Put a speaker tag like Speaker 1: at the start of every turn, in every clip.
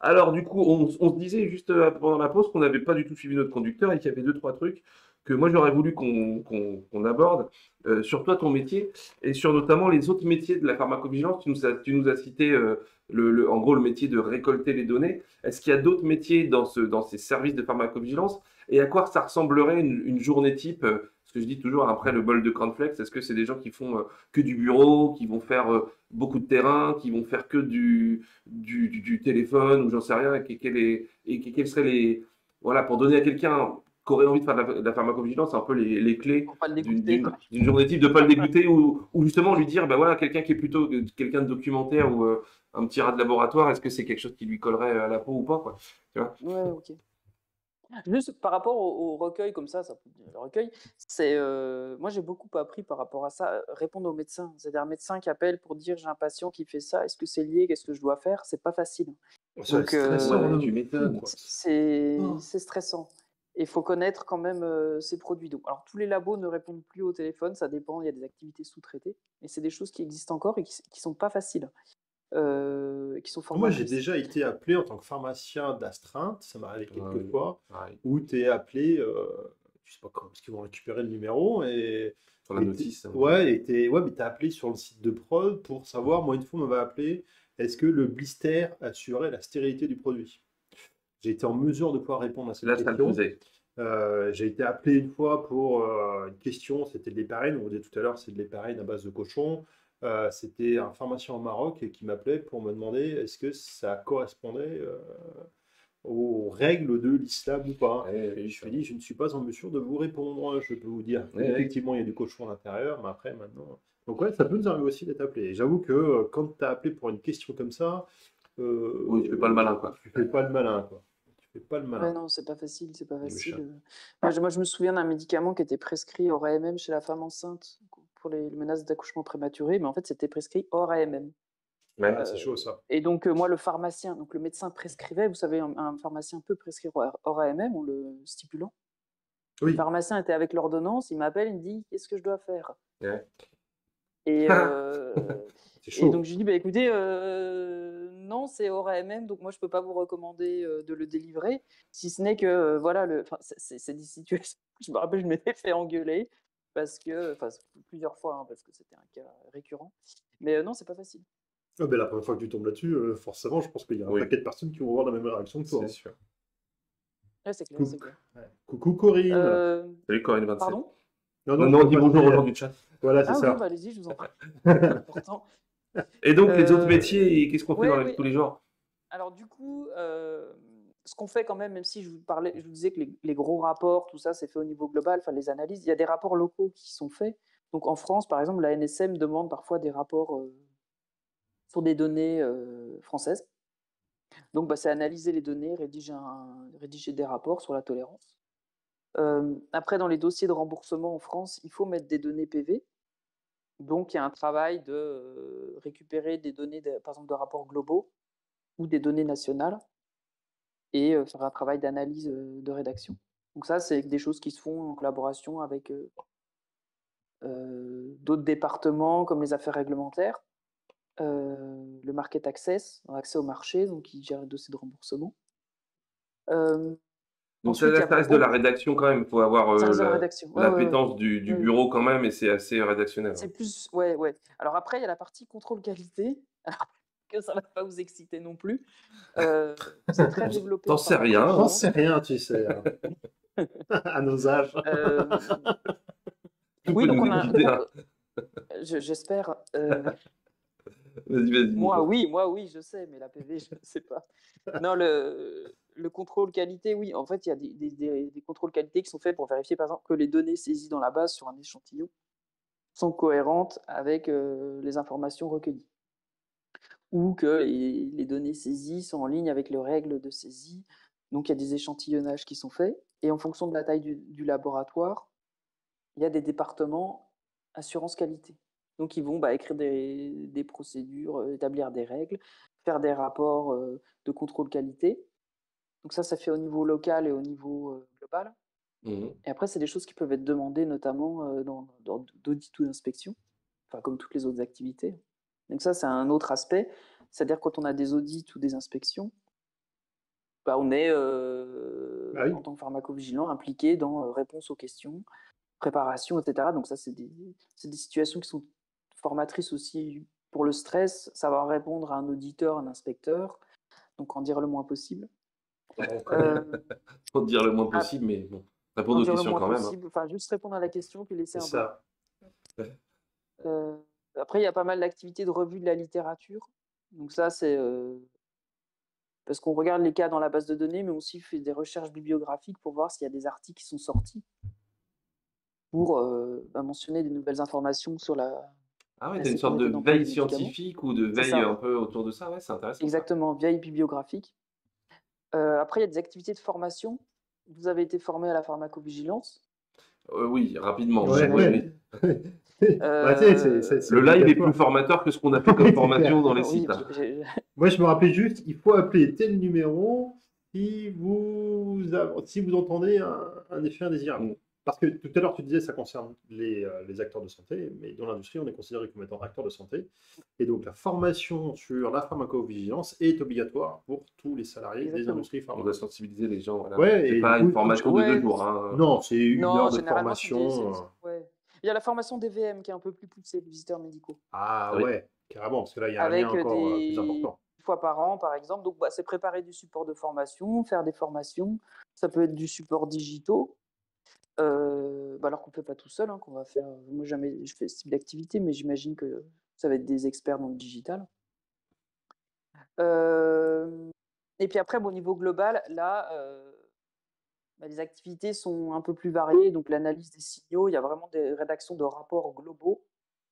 Speaker 1: Alors, du coup, on se disait juste pendant la pause qu'on n'avait pas du tout suivi notre conducteur et qu'il y avait deux, trois trucs que moi j'aurais voulu qu'on aborde sur toi, ton métier, et sur notamment les autres métiers de la pharmacovigilance. Tu nous as cité en gros le métier de récolter les données. Est-ce qu'il y a d'autres métiers dans ces services de pharmacovigilance? Et à quoi ça ressemblerait une journée type? Ce que je dis toujours après le bol de cornflakes, est-ce que c'est des gens qui font que du bureau, qui vont faire beaucoup de terrain, qui vont faire que du téléphone ou j'en sais rien, quels seraient les. Voilà, pour donner à quelqu'un qui aurait envie de faire de la pharmacovigilance, un peu les clés
Speaker 2: Pour pas le
Speaker 1: d'une
Speaker 2: dégoûter,
Speaker 1: d'une-
Speaker 2: quoi.
Speaker 1: d'une journée type, de ne pas le dégoûter ou justement lui dire, ben voilà, quelqu'un qui est plutôt quelqu'un de documentaire ou un petit rat de laboratoire, est-ce que c'est quelque chose qui lui collerait à la peau ou pas, quoi. Tu vois?
Speaker 2: Ouais, OK. Juste par rapport au recueil comme ça le recueil, moi j'ai beaucoup appris par rapport à ça, répondre aux médecins. C'est-à-dire un médecin qui appelle pour dire: «J'ai un patient qui fait ça, est-ce que c'est lié? Qu'est-ce que je dois faire?» C'est pas facile.
Speaker 3: Ça va être
Speaker 2: Donc
Speaker 3: stressant,
Speaker 1: Ouais,
Speaker 3: non,
Speaker 1: tu
Speaker 3: mais fou,
Speaker 1: m'étonnes.
Speaker 3: quoi. Oh.
Speaker 2: c'est stressant et il faut connaître quand même, ses produits. Donc alors tous les labos ne répondent plus au téléphone, ça dépend, il y a des activités sous-traitées, mais c'est des choses qui existent encore et qui sont pas faciles, et qui sont
Speaker 3: Moi, j'ai
Speaker 2: formatrices.
Speaker 3: déjà été appelé en tant que pharmacien d'astreinte, ça m'est arrivé quelques
Speaker 1: Ouais,
Speaker 3: fois,
Speaker 1: pareil.
Speaker 3: où tu es appelé, je sais pas comment, parce qu'ils vont récupérer le numéro
Speaker 1: Sur la notice, hein.
Speaker 3: ouais, ouais, mais tu es appelé sur le site de prod pour savoir, moi, une fois, on m'avait appelé, est-ce que le blister assurait la stérilité du produit? J'ai été en mesure de pouvoir répondre à cette
Speaker 1: Là, ça le
Speaker 3: question.
Speaker 1: faisait.
Speaker 3: J'ai été appelé une fois pour une question, c'était de l'héparine, on vous dit tout à l'heure, c'est de l'héparine à base de cochon. C'était un pharmacien au Maroc qui m'appelait pour me demander est-ce que ça correspondait aux règles de l'islam ou pas.
Speaker 1: Ouais,
Speaker 3: Et
Speaker 1: oui,
Speaker 3: je
Speaker 1: ça.
Speaker 3: lui ai dit, je ne suis pas en mesure de vous répondre. Je peux vous dire
Speaker 1: Ouais, ouais.
Speaker 3: qu'effectivement, il y a du cochon à l'intérieur, mais après, maintenant. Donc, ouais, ça peut nous arriver aussi d'être appelé. Et j'avoue que quand tu as appelé pour une question comme ça,
Speaker 1: Oui, tu fais pas le malin, quoi.
Speaker 3: tu fais pas le malin, quoi. Tu fais pas le
Speaker 2: Ouais,
Speaker 3: malin.
Speaker 2: non, c'est pas facile, c'est pas
Speaker 3: Les
Speaker 2: facile,
Speaker 3: méchants.
Speaker 2: moi je me souviens d'un médicament qui était prescrit hors AMM chez la femme enceinte pour les menaces d'accouchement prématuré, mais en fait, c'était prescrit hors AMM,
Speaker 3: Ah,
Speaker 1: Ouais.
Speaker 3: c'est chaud, ça.
Speaker 2: et donc moi, le pharmacien, donc le médecin prescrivait, vous savez, un pharmacien peut prescrire hors AMM en le stipulant. Le
Speaker 3: Oui,
Speaker 2: pharmacien était avec l'ordonnance, il m'appelle, il me dit: «Qu'est-ce que je dois faire?»
Speaker 1: Ouais.
Speaker 2: et
Speaker 3: c'est
Speaker 2: et donc
Speaker 3: chaud.
Speaker 2: je lui dis: «Bah, écoutez, non, c'est hors AMM, donc moi je peux pas vous recommander, de le délivrer, si ce n'est que, voilà le» enfin, c'est des situations je me rappelle, je m'étais fait engueuler parce que enfin, plusieurs fois, hein, parce que c'était un cas récurrent, mais non, c'est pas facile.
Speaker 3: Ah, ben, la première fois que tu tombes là-dessus, forcément, je pense qu'il y a un
Speaker 1: Oui,
Speaker 3: paquet de personnes qui vont avoir la même réaction que toi,
Speaker 1: c'est
Speaker 3: hein.
Speaker 1: sûr.
Speaker 2: Ouais, c'est clair, c'est
Speaker 3: Coucou,
Speaker 2: clair.
Speaker 3: ouais. Coucou Corinne.
Speaker 1: Salut Corinne 27.
Speaker 2: Pardon?
Speaker 3: Non,
Speaker 1: Non,
Speaker 3: non, je
Speaker 1: non,
Speaker 3: peux
Speaker 1: dis
Speaker 3: pas te
Speaker 1: bonjour aux gens
Speaker 3: dire.
Speaker 1: du chat.
Speaker 3: Voilà, c'est
Speaker 2: Ah oui,
Speaker 3: ça.
Speaker 2: bah, allez-y, je vous en prie, c'est plus important.
Speaker 1: Et donc, les autres
Speaker 2: Heu,
Speaker 1: métiers, qu'est-ce qu'on fait dans
Speaker 2: ouais,
Speaker 1: la vie de
Speaker 2: ouais.
Speaker 1: tous les jours?
Speaker 2: Alors du coup, ce qu'on fait quand même, même si je vous disais que les gros rapports, tout ça, c'est fait au niveau global, enfin les analyses, il y a des rapports locaux qui sont faits. Donc en France, par exemple, la NSM demande parfois des rapports, sur des données, françaises. Donc bah, c'est analyser les données, rédiger des rapports sur la tolérance. Après dans les dossiers de remboursement en France, il faut mettre des données PV. Donc il y a un travail de, récupérer des données de par exemple de rapports globaux ou des données nationales et faire un travail d'analyse, de rédaction. Donc ça, c'est des choses qui se font en collaboration avec, d'autres départements comme les affaires réglementaires, le market access, accès au marché, donc qui gère les dossiers de remboursement. Hem,
Speaker 1: Donc,
Speaker 2: Ensuite, il y a
Speaker 1: ça reste de la
Speaker 2: beaucoup
Speaker 1: rédaction quand même. Il faut avoir
Speaker 2: ça reste de la rédaction. Ouais, ouais, ouais.
Speaker 1: l'appétence du
Speaker 2: Oui, oui.
Speaker 1: bureau quand même, et c'est assez rédactionnel,
Speaker 2: C'est
Speaker 1: hein.
Speaker 2: plus ouais, ouais. Alors après, il y a la partie contrôle qualité, alors que ça va pas vous exciter non plus. C'est très développé
Speaker 1: T'en
Speaker 2: en
Speaker 1: sais rien,
Speaker 3: J'en
Speaker 1: hein.
Speaker 3: sais
Speaker 2: pharmacovigilance.
Speaker 3: rien, tu sais, hein, à nos âges.
Speaker 2: Hem,
Speaker 1: Tout
Speaker 2: oui,
Speaker 1: peut
Speaker 2: donc
Speaker 1: nous
Speaker 2: on a
Speaker 1: exciter,
Speaker 2: donc
Speaker 1: hein.
Speaker 2: j'espère,
Speaker 1: Vas-y, vas-y, Nico.
Speaker 2: moi oui, je sais, mais la PV, je ne sais pas. Non, le contrôle qualité, oui, en fait, il y a des contrôles qualité qui sont faits pour vérifier, par exemple, que les données saisies dans la base sur un échantillon sont cohérentes avec, les informations recueillies ou que les données saisies sont en ligne avec les règles de saisie. Donc il y a des échantillonnages qui sont faits et en fonction de la taille du laboratoire, il y a des départements assurance qualité. Donc ils vont, bah, écrire des procédures, établir des règles, faire des rapports, de contrôle qualité. Donc ça fait au niveau local et au niveau, global
Speaker 1: Mhm.
Speaker 2: et après c'est des choses qui peuvent être demandées notamment, dans d'audit ou d'inspection, enfin comme toutes les autres activités. Donc ça, c'est un autre aspect, c'est-à-dire quand on a des audits ou des inspections, Bah, on est,
Speaker 3: Ah oui.
Speaker 2: en tant que pharmacovigilant, impliqué dans réponse aux questions, préparation, etc. Donc ça, c'est des situations qui sont formatrices aussi pour le stress, savoir répondre à un auditeur, un inspecteur, donc en dire le moins possible. Euh,
Speaker 1: Pour dire le moins
Speaker 2: ah,
Speaker 1: possible, mais bon,
Speaker 2: en
Speaker 1: répondre aux
Speaker 2: dire le
Speaker 1: questions
Speaker 2: moins
Speaker 1: quand même, hein.
Speaker 2: possible, enfin juste répondre à la question puis laisser
Speaker 3: C'est
Speaker 2: un blanc.
Speaker 3: ça.
Speaker 2: Euh, Après, il y a pas mal d'activités de revue de la littérature. Donc ça, c'est parce qu'on regarde les cas dans la base de données, mais aussi fait des recherches bibliographiques pour voir s'il y a des articles qui sont sortis pour mentionner des nouvelles informations sur
Speaker 1: Ah ouais,
Speaker 2: la
Speaker 1: t'as une sorte de
Speaker 2: sécurité d'emploi
Speaker 1: veille
Speaker 2: des médicaments.
Speaker 1: scientifique ou de
Speaker 2: C'est
Speaker 1: veille un
Speaker 2: ça,
Speaker 1: peu autour de ça, ouais, c'est intéressant ça.
Speaker 2: exactement, vieille bibliographique. Après, il y a des activités de formation. Vous avez été formé à la pharmacovigilance,
Speaker 1: Oui, rapidement,
Speaker 3: Ouais,
Speaker 1: moi,
Speaker 2: j'imagine.
Speaker 3: ouais. Bah, tu sais, c'est
Speaker 1: le live est plus
Speaker 3: obligatoire.
Speaker 1: formateur que ce qu'on a fait comme
Speaker 3: Ouais, c'est clair.
Speaker 1: formation dans les
Speaker 2: Oui,
Speaker 1: sites, hein.
Speaker 3: Moi, je me rappelais juste, il faut appeler tel numéro si vous entendez un effet indésirable.
Speaker 1: Mm.
Speaker 3: Parce que tout à l'heure, tu disais ça concerne les acteurs de santé, mais dans l'industrie, on est considéré comme étant acteur de santé. Et donc, la formation sur la pharmacovigilance est obligatoire pour tous les salariés des
Speaker 2: exactement.
Speaker 3: industries
Speaker 1: On doit
Speaker 3: pharmaceutiques.
Speaker 1: sensibiliser les gens, voilà.
Speaker 3: Ouais,
Speaker 1: C'est
Speaker 3: et du
Speaker 1: pas une
Speaker 3: coup,
Speaker 1: formation de 2 jours, hein.
Speaker 3: non, c'est une
Speaker 2: Non,
Speaker 3: heure de
Speaker 2: généralement,
Speaker 3: formation.
Speaker 2: ouais. Il y a la formation des VM qui est un peu plus poussée, les visiteurs médicaux,
Speaker 3: Ah
Speaker 1: Oui,
Speaker 3: ouais, carrément, parce que là, il y a un lien
Speaker 2: avec
Speaker 3: encore plus
Speaker 2: des
Speaker 3: important.
Speaker 2: fois par an, par exemple. Donc, bah, c'est préparer du support de formation, faire des formations. Ça peut être du support digitaux, alors qu'on ne fait pas tout seul, hein, qu'on va faire. Moi, jamais je fais ce type d'activité, mais j'imagine que ça va être des experts dans le digital. Et puis après, au niveau global, là, les activités sont un peu plus variées. Donc, l'analyse des signaux, il y a vraiment des rédactions de rapports globaux.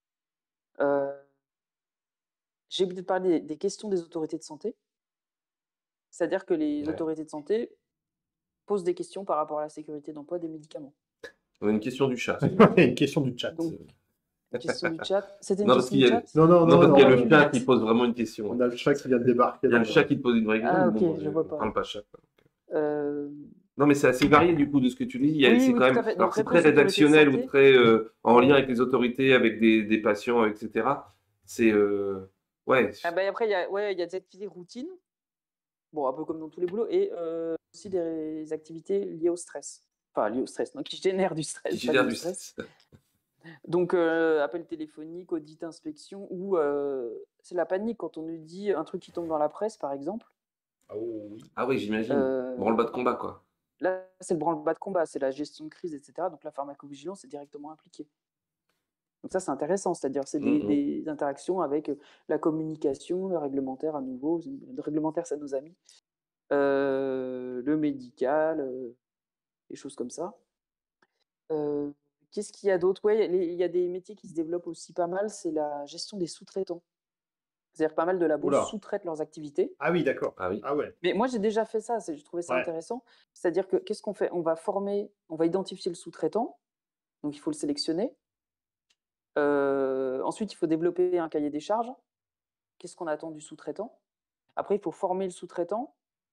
Speaker 2: J'ai oublié de parler des questions des autorités de santé. C'est-à-dire que les
Speaker 1: ouais.
Speaker 2: autorités de santé posent des questions par rapport à la sécurité d'emploi des médicaments.
Speaker 1: On a une question du chat.
Speaker 3: Il y a une question du chat.
Speaker 2: Donc, une question du chat. C'était une
Speaker 1: Non, parce
Speaker 2: question
Speaker 1: qu'il
Speaker 2: du
Speaker 1: y a,
Speaker 2: chat?
Speaker 3: Non, non,
Speaker 1: non,
Speaker 3: non,
Speaker 1: parce qu'il y a
Speaker 3: non.
Speaker 1: le chat qui pose vraiment une question,
Speaker 3: On
Speaker 1: ouais.
Speaker 3: a le chat qui vient de débarquer
Speaker 1: Il y a
Speaker 3: dans
Speaker 1: le chat qui te pose une vraie question,
Speaker 2: Ah,
Speaker 1: mais
Speaker 2: ok,
Speaker 1: bon,
Speaker 2: je vois
Speaker 1: on
Speaker 2: pas.
Speaker 1: parle pas chat.
Speaker 2: Euh,
Speaker 1: Non, mais c'est assez varié du coup de ce que tu dis.
Speaker 2: Oui,
Speaker 1: C'est
Speaker 2: oui,
Speaker 1: quand
Speaker 2: tout
Speaker 1: même,
Speaker 2: à fait.
Speaker 1: alors
Speaker 2: Donc,
Speaker 1: c'est très
Speaker 2: réponse autorité de
Speaker 1: rédactionnel ou
Speaker 2: santé.
Speaker 1: très en lien
Speaker 2: Ouais.
Speaker 1: avec les autorités, avec des patients, etc. C'est ouais,
Speaker 2: Ah bah, après, il y a des activités routines, bon, un peu comme dans tous les boulots, et aussi des activités liées au stress. Enfin, liées au stress, non, qui génèrent du
Speaker 1: qui
Speaker 2: stress, pas liées
Speaker 1: génère
Speaker 2: au
Speaker 1: du
Speaker 2: stress.
Speaker 1: stress.
Speaker 2: Donc, appel téléphonique, audit, inspection, ou c'est la panique quand on nous dit un truc qui tombe dans la presse, par exemple.
Speaker 3: Ah oui.
Speaker 1: Ah oui, j'imagine.
Speaker 2: Euh,
Speaker 1: Branle-bas de combat, quoi.
Speaker 2: Là, c'est le branle-bas de combat, c'est la gestion de crise, etc. Donc, la pharmacovigilance est directement impliquée. Donc ça, c'est intéressant, c'est-à-dire c'est des interactions avec la communication, le réglementaire à nouveau, le réglementaire, c'est nos amis, le médical, des choses comme ça. Qu'est-ce qu'il y a d'autre? Ouais, il y a des métiers qui se développent aussi pas mal, c'est la gestion des sous-traitants. C'est-à-dire que pas mal de labos
Speaker 3: Oula.
Speaker 2: sous-traitent leurs activités.
Speaker 3: Ah oui, d'accord.
Speaker 1: Ah oui.
Speaker 3: Ah ouais.
Speaker 2: Mais moi, j'ai déjà fait ça, je trouvais ça
Speaker 3: Ouais.
Speaker 2: intéressant. C'est-à-dire que qu'est-ce qu'on fait? On va identifier le sous-traitant, donc il faut le sélectionner. Ensuite, il faut développer un cahier des charges. Qu'est-ce qu'on attend du sous-traitant? Après, il faut former le sous-traitant.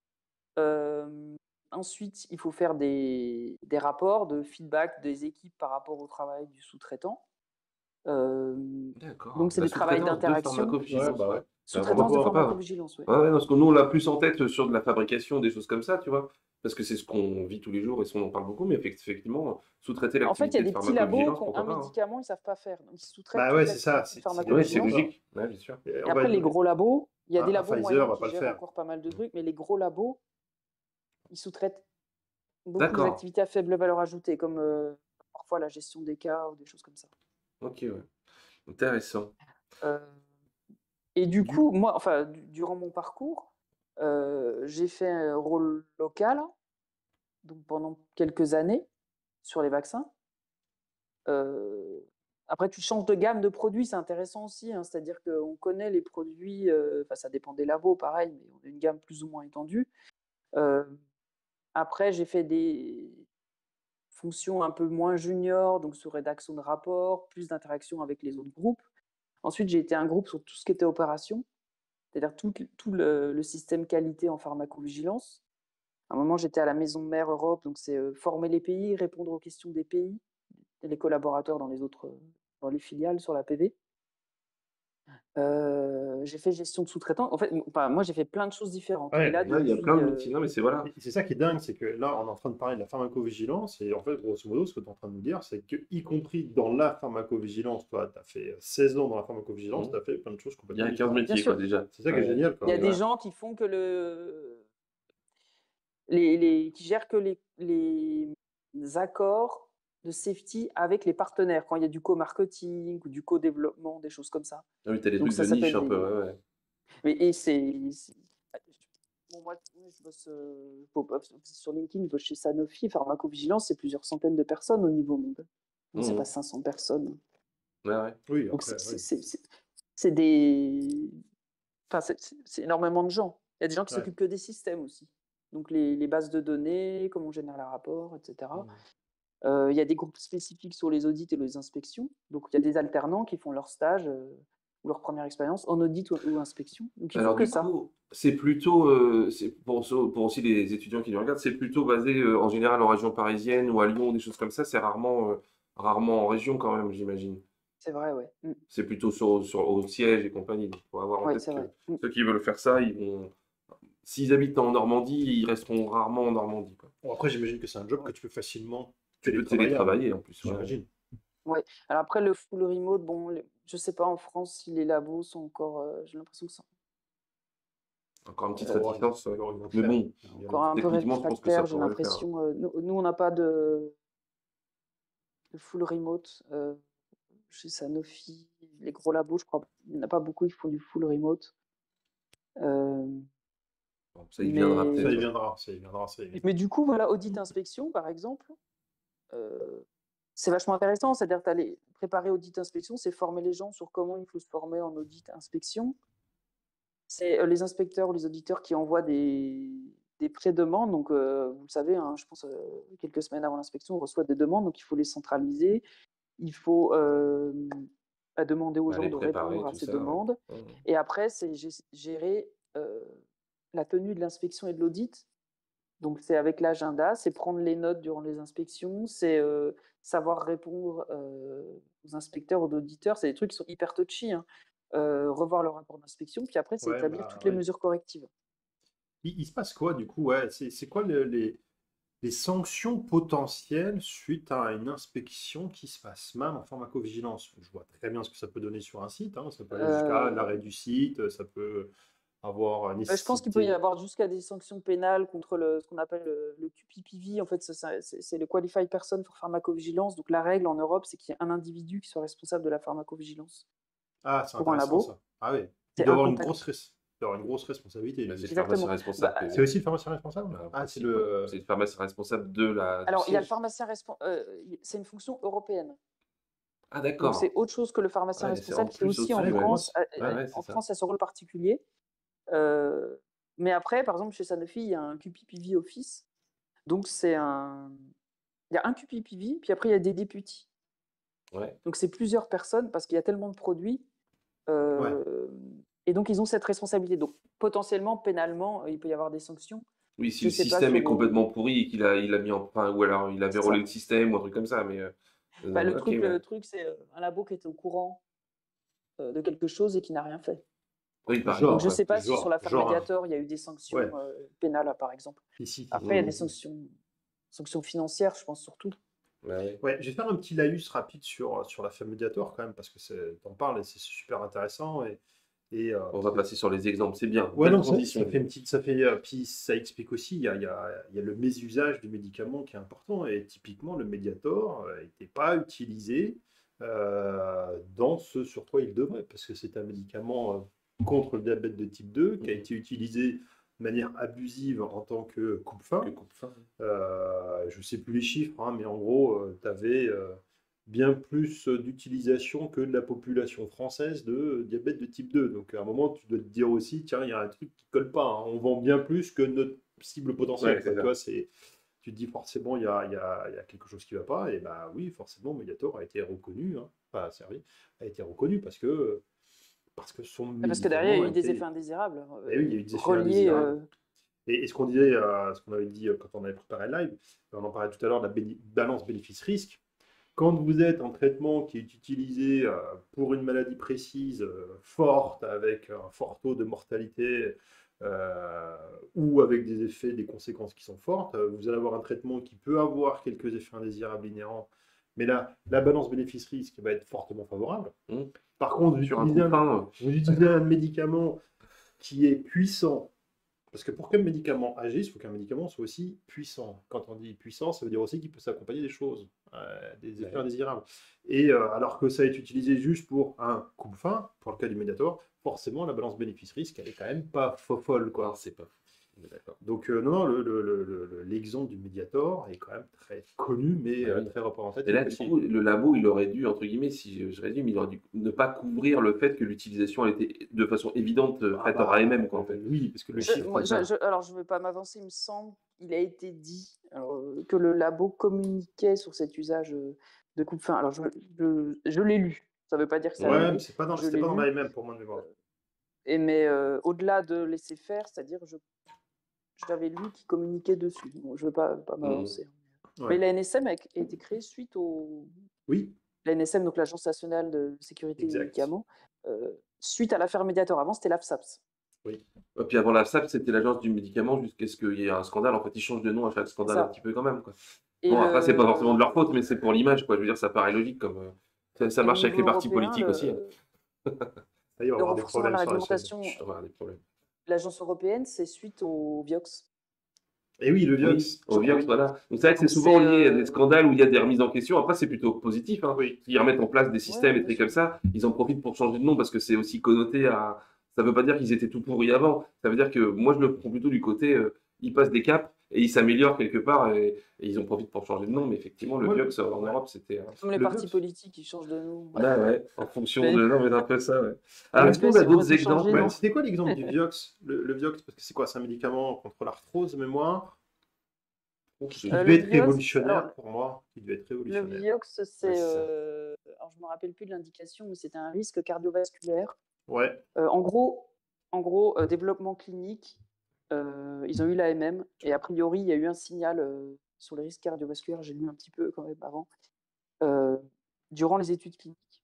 Speaker 2: Ensuite, il faut faire des rapports de feedback des équipes par rapport au travail du sous-traitant.
Speaker 1: D'accord.
Speaker 2: Donc, c'est
Speaker 1: La
Speaker 2: des travails
Speaker 1: sous-traitance de
Speaker 2: d'interaction.
Speaker 3: Ouais,
Speaker 1: pharmacovigilance,
Speaker 3: bah
Speaker 1: ouais.
Speaker 3: ouais.
Speaker 2: Sous-traitance de
Speaker 1: Pourquoi pas, hein.
Speaker 2: pharmacovigilance, oui.
Speaker 1: Ouais, ouais, parce que nous, on l'a plus en tête sur de la fabrication, des choses comme ça, tu vois. Parce que c'est ce qu'on vit tous les jours et ce on en parle beaucoup, mais effectivement, sous-traiter
Speaker 2: En fait, il y a
Speaker 1: l'activité de
Speaker 2: des petits labos
Speaker 1: pharmacovigilance,
Speaker 2: qui ont un
Speaker 1: pourquoi pas, hein.
Speaker 2: médicament, ils ne savent pas faire. Donc, ils sous-traitent
Speaker 3: Bah
Speaker 2: toute
Speaker 3: ouais, c'est ça.
Speaker 2: l'activité de
Speaker 1: Oui, c'est
Speaker 2: pharmacovigilance.
Speaker 1: logique. Ouais, bien sûr.
Speaker 2: Et après, les gros labos, il y a des
Speaker 3: Un
Speaker 2: labos
Speaker 3: Pfizer
Speaker 2: moyens
Speaker 3: va
Speaker 2: qui
Speaker 3: pas le
Speaker 2: gèrent
Speaker 3: faire.
Speaker 2: encore pas mal de trucs, mais les gros labos, ils sous-traitent beaucoup des
Speaker 1: D'accord.
Speaker 2: activités à faible valeur ajoutée, comme parfois la gestion des cas ou des choses comme ça.
Speaker 1: Ok, ouais. Intéressant.
Speaker 2: Euh, Et du
Speaker 3: Du
Speaker 2: coup, moi, enfin, durant mon parcours, j'ai fait un rôle local, donc pendant quelques années, sur les vaccins. Euh, Après, tu changes de gamme de produits, c'est intéressant aussi, hein, c'est-à-dire qu'on connaît les produits, ça dépend des labos, pareil, mais on a une gamme plus ou moins étendue. Euh, Après, j'ai fait des fonctions un peu moins junior, donc sur rédaction de rapports, plus d'interaction avec les autres groupes. Ensuite, j'ai été un groupe sur tout ce qui était opération, c'est-à-dire tout le système qualité en pharmacovigilance. À un moment, j'étais à la maison mère Europe, donc c'est former les pays, répondre aux questions des pays et les collaborateurs dans les filiales sur la PV. J'ai fait gestion de sous-traitants. En fait, moi, j'ai fait plein de choses différentes. Et
Speaker 3: Ouais,
Speaker 2: là,
Speaker 1: Là, il y a
Speaker 2: depuis,
Speaker 1: plein de métiers. Non, mais c'est voilà.
Speaker 3: et c'est ça qui est dingue, c'est que là, on est en train de parler de la pharmacovigilance, et en fait, grosso modo, ce que tu es en train de nous dire, c'est que, y compris dans la pharmacovigilance, toi, tu as fait 16 ans dans la pharmacovigilance,
Speaker 1: Mmh.
Speaker 3: tu as fait plein de choses
Speaker 1: Il y
Speaker 3: complètement
Speaker 1: a 15
Speaker 3: différentes.
Speaker 2: bien
Speaker 1: métiers, quoi,
Speaker 2: sûr,
Speaker 1: déjà.
Speaker 3: C'est ça qui est
Speaker 1: Ouais.
Speaker 3: génial,
Speaker 2: il y a
Speaker 3: quoi.
Speaker 2: des
Speaker 1: Ouais.
Speaker 2: gens qui font que qui gèrent que les accords de safety avec les partenaires, quand il y a du co-marketing ou du co-développement, des choses comme ça.
Speaker 1: Ah oui, t'as des
Speaker 2: Donc
Speaker 1: trucs
Speaker 2: ça
Speaker 1: de niche
Speaker 2: s'appelle
Speaker 1: un peu,
Speaker 2: des...
Speaker 1: ouais, ouais.
Speaker 2: Et bon, moi, je bosse sur LinkedIn, je bosse chez Sanofi. Pharmacovigilance, c'est plusieurs centaines de personnes au niveau monde. Non, c'est
Speaker 1: Mmh.
Speaker 2: pas 500 personnes.
Speaker 1: Ouais, ouais.
Speaker 3: Oui,
Speaker 2: Donc
Speaker 3: après, oui.
Speaker 2: c'est des... Enfin, c'est énormément de gens. Il y a des gens qui
Speaker 3: Ouais.
Speaker 2: s'occupent que des systèmes aussi. Donc les bases de données, comment on génère les rapports, etc.
Speaker 3: Mmh.
Speaker 2: Il y a des groupes spécifiques sur les audits et les inspections. Donc il y a des alternants qui font leur stage ou leur première expérience en audit ou inspection. Donc ils font
Speaker 1: Alors
Speaker 2: que
Speaker 1: du
Speaker 2: ça.
Speaker 1: coup, c'est plutôt, c'est pour aussi les étudiants qui nous regardent, c'est plutôt basé, en général en région parisienne ou à Lyon, des choses comme ça? C'est rarement en région quand même, j'imagine?
Speaker 2: C'est vrai, ouais.
Speaker 1: C'est plutôt au siège et compagnie, donc faut avoir en
Speaker 2: Ouais,
Speaker 1: tête
Speaker 2: c'est
Speaker 1: que
Speaker 2: vrai.
Speaker 1: ceux qui veulent faire ça, ils vont s'ils habitent en Normandie, ils resteront rarement en Normandie, quoi.
Speaker 3: Bon, après, j'imagine que c'est un job que
Speaker 2: Ouais.
Speaker 3: tu peux facilement
Speaker 1: Tu peux
Speaker 3: télétravaillable,
Speaker 1: télétravailler en plus, ouais, ouais.
Speaker 3: j'imagine.
Speaker 2: Ouais. Alors après, le full remote, bon, je sais pas en France si les labos sont encore. J'ai l'impression que c'est
Speaker 1: Encore une petite
Speaker 3: Oh,
Speaker 1: réticence,
Speaker 3: ils vont le
Speaker 1: mais
Speaker 3: faire.
Speaker 1: bon,
Speaker 3: Ils vont bien le
Speaker 2: encore un
Speaker 3: faire.
Speaker 2: peu
Speaker 1: techniquement, je pense que ça
Speaker 2: réfractaire, j'ai
Speaker 1: pourrait le faire.
Speaker 2: l'impression. Nous, on n'a pas de full remote chez Sanofi. Les gros labos, je crois, il n'y en a pas beaucoup qui font du full remote. Euh,
Speaker 1: Bon, ça y viendra
Speaker 2: mais,
Speaker 3: Ça y
Speaker 1: peut-être, ouais.
Speaker 3: viendra, ça y viendra, ça y viendra.
Speaker 2: mais du coup, voilà, audit inspection, par exemple, euh, c'est vachement intéressant. C'est-à-dire, préparer audit inspection, c'est former les gens sur comment il faut se former en audit inspection. C'est les inspecteurs ou les auditeurs qui envoient des pré-demandes. Donc, vous le savez, hein, je pense quelques semaines avant l'inspection, on reçoit des demandes, donc il faut les centraliser. Il faut demander aux
Speaker 1: Bah,
Speaker 2: gens
Speaker 1: les
Speaker 2: de
Speaker 1: préparer,
Speaker 2: répondre à
Speaker 1: tout
Speaker 2: ces
Speaker 1: ça, ouais.
Speaker 2: demandes.
Speaker 1: Mmh.
Speaker 2: Et après, c'est gérer la tenue de l'inspection et de l'audit. Donc, c'est avec l'agenda, c'est prendre les notes durant les inspections, c'est savoir répondre aux inspecteurs, aux auditeurs. C'est des trucs qui sont hyper touchy, hein. Revoir le rapport d'inspection, puis après, c'est
Speaker 3: Ouais,
Speaker 2: établir
Speaker 3: bah,
Speaker 2: toutes les
Speaker 3: ouais.
Speaker 2: mesures correctives.
Speaker 3: Il se passe quoi, du coup? Ouais, c'est quoi les sanctions potentielles suite à une inspection qui se passe mal en pharmacovigilance? Je vois très bien ce que ça peut donner sur un site, hein. Ça peut aller jusqu'à
Speaker 2: Euh,
Speaker 3: l'arrêt du site, ça peut avoir
Speaker 2: je pense qu'il peut y
Speaker 3: nécessité.
Speaker 2: avoir jusqu'à des sanctions pénales contre ce qu'on appelle le QPPV. En fait, c'est le Qualified Person for Pharmacovigilance. Donc, la règle en Europe, c'est qu'il y ait un individu qui soit responsable de la pharmacovigilance
Speaker 3: Ah, c'est
Speaker 2: pour un
Speaker 3: intéressant
Speaker 2: labo.
Speaker 3: ça. Ah oui. Il
Speaker 2: C'est
Speaker 3: doit
Speaker 2: un
Speaker 3: avoir une
Speaker 2: contact.
Speaker 3: il doit avoir une grosse responsabilité,
Speaker 1: Bah,
Speaker 3: lui
Speaker 1: c'est le
Speaker 3: aussi.
Speaker 1: pharmacien
Speaker 2: Exactement. Bah,
Speaker 1: responsable
Speaker 3: C'est aussi le pharmacien responsable?
Speaker 1: en
Speaker 3: Ah, c'est
Speaker 1: principe, ouais.
Speaker 3: le.
Speaker 1: C'est le pharmacien responsable du
Speaker 2: alors, il y a le
Speaker 1: siège.
Speaker 2: pharmacien responsable. C'est une fonction européenne.
Speaker 1: Ah
Speaker 2: Donc, c'est
Speaker 1: d'accord.
Speaker 2: autre chose que le pharmacien
Speaker 1: Ouais, c'est en
Speaker 2: responsable qui est
Speaker 1: plus
Speaker 2: aussi en
Speaker 3: Ah,
Speaker 1: au-dessus,
Speaker 3: une
Speaker 1: ouais.
Speaker 2: France.
Speaker 3: grosse.
Speaker 1: Ouais, ouais, c'est
Speaker 2: En
Speaker 1: ça.
Speaker 2: France, il y a ce rôle particulier. Mais après, par exemple, chez Sanofi, il y a un QPPV Office. Donc, il y a un QPPV, puis après, il y a des députés.
Speaker 1: Ouais.
Speaker 2: Donc, c'est plusieurs personnes parce qu'il y a tellement de produits.
Speaker 3: Ouais.
Speaker 2: Et donc, ils ont cette responsabilité. Donc, potentiellement, pénalement, il peut y avoir des sanctions.
Speaker 1: Oui, si
Speaker 2: Je
Speaker 1: le
Speaker 2: ne sais pas
Speaker 1: système est
Speaker 2: sur...
Speaker 1: complètement pourri et il a mis en enfin, ou alors il a
Speaker 2: C'est
Speaker 1: verrouillé
Speaker 2: ça.
Speaker 1: le système ou un truc comme ça, mais
Speaker 2: Bah,
Speaker 1: OK, ouais.
Speaker 2: le truc c'est un labo qui était au courant de quelque chose et qui n'a rien fait.
Speaker 1: Oui, par
Speaker 2: Donc,
Speaker 1: exemple,
Speaker 2: je ne
Speaker 1: ouais.
Speaker 2: sais pas si sur l'affaire
Speaker 3: Genre,
Speaker 2: Mediator, il y a eu des
Speaker 3: ouais.
Speaker 2: sanctions pénales, par exemple.
Speaker 3: Ici.
Speaker 2: Après, il y a des
Speaker 1: Mmh.
Speaker 2: sanctions financières, je pense, surtout.
Speaker 1: Ouais, ouais.
Speaker 3: Ouais, je vais faire un petit laïus rapide sur l'affaire Mediator quand même, parce que t'en parles et c'est super intéressant.
Speaker 1: On va passer sur les exemples, c'est bien.
Speaker 3: Ouais,
Speaker 1: Belle
Speaker 3: non, ça
Speaker 1: transition.
Speaker 3: fait une petite, puis ça explique aussi, il y a le mésusage du médicament qui est important, et typiquement le Mediator n'était pas utilisé dans ce sur quoi il devrait, parce que c'est un médicament contre le diabète de type 2 qui a été utilisé de manière abusive en tant que coupe-faim.
Speaker 1: Que coupe-fin.
Speaker 3: Je ne sais plus les chiffres, hein, mais en gros, tu avais bien plus d'utilisation que de la population française de diabète de type 2. Donc à un moment, tu dois te dire aussi, tiens, il y a un truc qui colle pas, hein. On vend bien plus que notre cible potentielle.
Speaker 1: Ouais,
Speaker 3: Quoi.
Speaker 1: c'est
Speaker 3: Tu
Speaker 1: ça.
Speaker 3: vois, tu te dis forcément, il y a quelque chose qui ne va pas. Et bah oui, forcément, Mediator a été reconnu, hein, pas servi, a été reconnu parce que son
Speaker 2: Parce que derrière, il y
Speaker 3: médicament
Speaker 2: a
Speaker 3: a
Speaker 2: eu des
Speaker 3: été.
Speaker 2: effets indésirables
Speaker 3: Eh oui, il y a eu des effets
Speaker 2: reliés.
Speaker 3: indésirables. Et ce qu'on disait, ce qu'on avait dit quand on avait préparé le live, on en parlait tout à l'heure de la balance bénéfice-risque. quand vous êtes en traitement qui est utilisé pour une maladie précise, forte, avec un fort taux de mortalité, euh, ou avec des effets, des conséquences qui sont fortes, vous allez avoir un traitement qui peut avoir quelques effets indésirables inhérents, mais là, la balance bénéfice-risque va être fortement favorable.
Speaker 1: Mmh.
Speaker 3: Par contre,
Speaker 1: Sur un coup de frein,
Speaker 3: vous utilisez un médicament qui est puissant, parce que pour qu'un médicament agisse, il faut qu'un médicament soit aussi puissant. Quand on dit puissant, ça veut dire aussi qu'il peut s'accompagner des choses, des effets
Speaker 1: Ouais.
Speaker 3: indésirables. Et alors que ça est utilisé juste pour un coupe-faim, pour le cas du Mediator, forcément la balance bénéfice-risque, elle est quand même pas folle, quoi.
Speaker 1: non, c'est pas fou. On est d'accord.
Speaker 3: Donc non, l'exemple du Mediator est quand même très connu, mais
Speaker 1: Ah oui.
Speaker 3: très représentatif
Speaker 1: Et là, du
Speaker 3: aussi.
Speaker 1: coup, le labo, il aurait dû, entre guillemets, si je résume, il aurait dû ne pas couvrir le fait que l'utilisation, elle était de façon évidente faite en AMM, quoi, en fait.
Speaker 3: Oui, parce que le
Speaker 2: Je-
Speaker 3: chiffre...
Speaker 2: moi, alors, je ne vais pas m'avancer, il me semble qu'il a été dit que le labo communiquait sur cet usage de coupe-fin. Alors, je l'ai lu. Ça ne veut pas dire que ça
Speaker 3: Ouais,
Speaker 2: l'est.
Speaker 3: mais c'était pas
Speaker 2: Je l'ai
Speaker 3: dans
Speaker 2: lu.
Speaker 3: l'AMM pour moi de mémoire.
Speaker 2: Mais au-delà de laisser faire, c'est-à-dire, j'avais lu qu'il communiquait dessus. Bon, je ne veux pas m'avancer.
Speaker 3: Ouais.
Speaker 2: Mais la NSM a été créée suite au.
Speaker 3: Oui,
Speaker 2: La NSM, donc l'Agence nationale de sécurité des
Speaker 3: Exact.
Speaker 2: médicaments, suite à l'affaire Mediator. Avant, c'était l'AFSAPS.
Speaker 1: Et puis avant la SAP, c'était l'agence du médicament, jusqu'à ce qu'il y ait un scandale. En fait, ils changent de nom à chaque scandale
Speaker 2: Ça.
Speaker 1: un petit peu quand même, quoi.
Speaker 2: Et
Speaker 1: Bon, après, c'est pas
Speaker 2: le-
Speaker 1: forcément de leur faute, mais c'est pour l'image, quoi. Je veux dire, ça paraît logique, comme ça
Speaker 2: au
Speaker 1: marche avec les
Speaker 2: niveau
Speaker 1: partis
Speaker 2: européen,
Speaker 1: politiques aussi.
Speaker 3: ça y est, on va
Speaker 2: le
Speaker 3: avoir des
Speaker 2: renforcement de
Speaker 3: problèmes
Speaker 2: la
Speaker 3: sur la chaîne.
Speaker 2: réglementation,
Speaker 1: Chut, on va avoir des problèmes.
Speaker 2: l'agence européenne, c'est suite au Vioxx.
Speaker 3: Et oui, le
Speaker 1: Oui,
Speaker 3: Vioxx.
Speaker 1: au Vioxx, voilà. Donc c'est vrai que c'est
Speaker 2: Donc,
Speaker 1: souvent
Speaker 2: c'est,
Speaker 1: lié à des scandales où il y a des remises en question. Après, c'est plutôt positif, hein.
Speaker 3: Oui.
Speaker 1: Ils remettent en place des systèmes
Speaker 2: Ouais,
Speaker 1: et trucs
Speaker 2: bien
Speaker 1: comme ça. Ils en profitent pour changer de nom parce que c'est aussi connoté à. Ça veut pas dire qu'ils étaient tout pourris avant. Ça veut dire que moi, je le prends plutôt du côté, ils passent des caps et ils s'améliorent quelque part et ils en profitent pour changer de nom. Mais effectivement, le
Speaker 3: Ouais.
Speaker 1: Vioxx en Europe, c'était.
Speaker 2: Comme les
Speaker 3: Le
Speaker 2: partis
Speaker 3: Vioxx.
Speaker 2: politiques qui changent de nom.
Speaker 1: Bah ouais, en fonction
Speaker 2: Mais-
Speaker 1: de. Non, mais c'est un peu ça, ouais. Alors,
Speaker 2: Mais
Speaker 1: est-ce qu'on
Speaker 2: c'est
Speaker 1: a d'autres
Speaker 2: vrai, c'est changé,
Speaker 1: exemples?
Speaker 2: non
Speaker 3: Ouais, c'était quoi l'exemple du Vioxx? Le Vioxx, parce que c'est quoi? C'est un médicament contre l'arthrose de mémoire qui
Speaker 2: le
Speaker 3: devait être
Speaker 2: Vioxx,
Speaker 3: révolutionnaire
Speaker 2: alors,
Speaker 3: pour moi. Qui devait être
Speaker 2: Le
Speaker 3: révolutionnaire.
Speaker 2: Vioxx, c'est.
Speaker 1: Ouais, c'est ça.
Speaker 2: Alors, je ne me rappelle plus de l'indication, mais c'était un risque cardiovasculaire.
Speaker 3: Ouais,
Speaker 2: En gros, développement clinique, ils ont eu l'AMM et a priori, il y a eu un signal sur les risques cardiovasculaires, j'ai lu un petit peu quand même avant, durant les études cliniques.